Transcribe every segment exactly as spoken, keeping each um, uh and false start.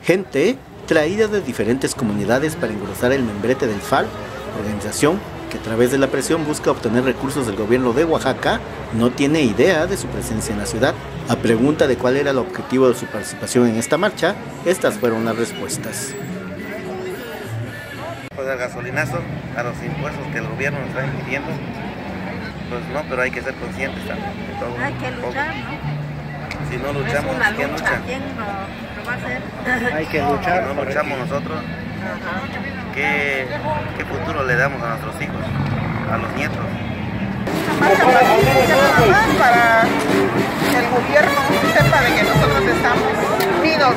Gente traída de diferentes comunidades para engrosar el membrete del F A R, organización que a través de la presión busca obtener recursos del gobierno de Oaxaca, no tiene idea de su presencia en la ciudad. A pregunta de cuál era el objetivo de su participación en esta marcha, estas fueron las respuestas. Pues el gasolinazo, a los impuestos que el gobierno nos está impidiendo, pues no, pero hay que ser conscientes también de todo. Hay que luchar, ¿no? Si no luchamos, es una ¿quién lucha? lucha? ¿Quién lo, lo va a hacer? Hay que luchar. Si no luchamos nosotros, ¿qué, qué futuro le damos a nuestros hijos, a los nietos? Para que el gobierno sepa de que nosotros estamos unidos.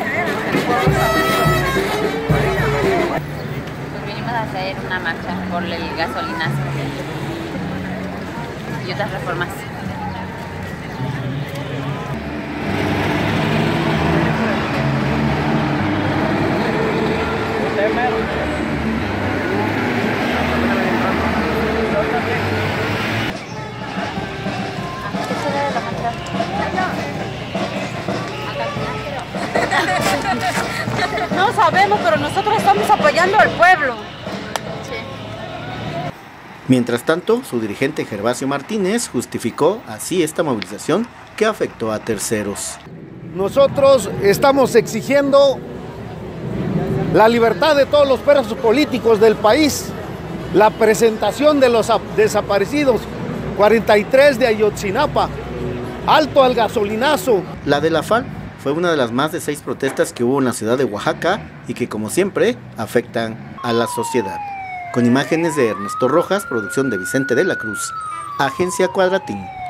Pues vinimos a hacer una marcha por el gasolinazo y otras reformas. No sabemos, pero nosotros estamos apoyando al pueblo. Sí. Mientras tanto, su dirigente Gervasio Martínez justificó así esta movilización que afectó a terceros. Nosotros estamos exigiendo la libertad de todos los presos políticos del país, la presentación de los desaparecidos, cuarenta y tres de Ayotzinapa, alto al gasolinazo. La de la F A R fue una de las más de seis protestas que hubo en la ciudad de Oaxaca y que, como siempre, afectan a la sociedad. Con imágenes de Ernesto Rojas, producción de Vicente de la Cruz, Agencia Cuadratín.